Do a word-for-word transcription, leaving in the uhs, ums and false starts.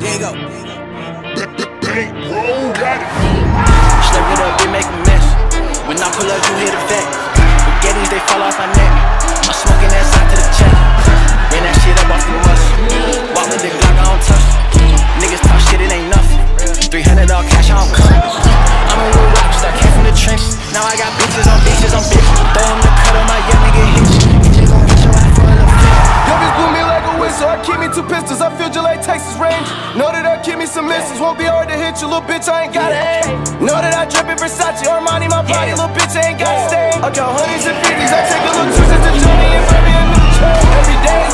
Diego. Slurp it up, they make a mess. When I pull up, you hear the vet. Spaghettis, they fall off my neck. I'm smoking that side to the check. Ran that shit up off the muscle. Walk with the Glock, I don't touch. Niggas talk shit, it ain't nothing. three hundred all cash, I don't cut. I'm a real rockstar, came from the trenches. Now I got bitches on bitches on bitches. Throw him the cut on my young nigga hit you. He just gon' hit your ass for a little bit. Yo, bitch blew me like a whistle. I keep me two pistols. I feel you like Texas range. Know that I keep me some misses. Won't be hard to hit you, little bitch. I ain't got to aim. Know that I drip in Versace, Armani, my body, little bitch. I ain't got to stay. I count hundreds and fifties. I take a little twisted to Johnny and buy me a new chain. Every day